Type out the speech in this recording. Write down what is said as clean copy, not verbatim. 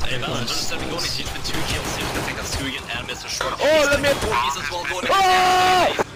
instead of going, he's been 2 kills. He's gonna take a Sugan and Mr. Short. Oh, let me. He's as well going. Oh!